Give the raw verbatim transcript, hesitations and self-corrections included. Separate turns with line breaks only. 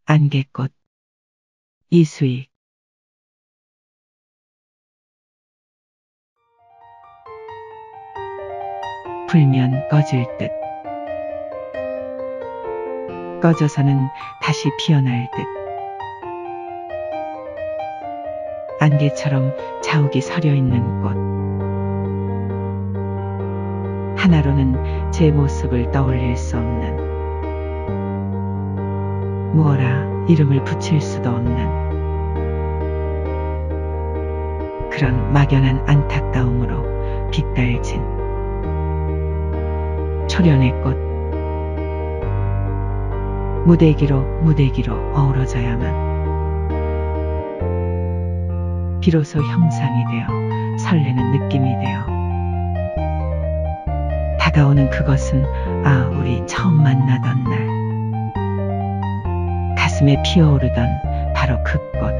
안개꽃. 이수익. 불면 꺼질 듯. 꺼져서는 다시 피어날 듯. 안개처럼 자욱이 서려 있는 꽃. 하나로는 제 모습을 떠올릴 수 없는, 무어라 이름을 붙일 수도 없는 그런 막연한 안타까움으로 빛달진 초련의 꽃. 무대기로 무대기로 어우러져야만 비로소 형상이 되어 설레는 느낌이 되어 다가오는 그것은 아 우리 처음 만나던 날 가슴에 피어오르던 바로 그 꽃.